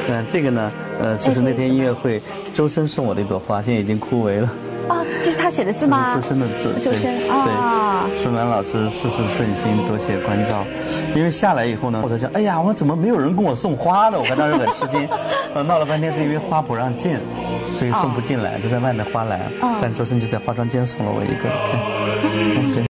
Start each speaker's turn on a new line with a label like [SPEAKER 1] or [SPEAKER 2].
[SPEAKER 1] 这个呢，就是那天音乐会，周深送我的一朵花，现在已经枯萎了。
[SPEAKER 2] 啊，这是他写的字吗？
[SPEAKER 1] 周深的字。
[SPEAKER 2] 周深啊。
[SPEAKER 1] 对，顺南老师事事顺心，多谢关照。因为下来以后呢，我在想，哎呀，我怎么没有人跟我送花呢？我当时很吃惊，闹了半天是因为花不让进，所以送不进来，就在外面花篮。但周深就在化妆间送了我一个，看。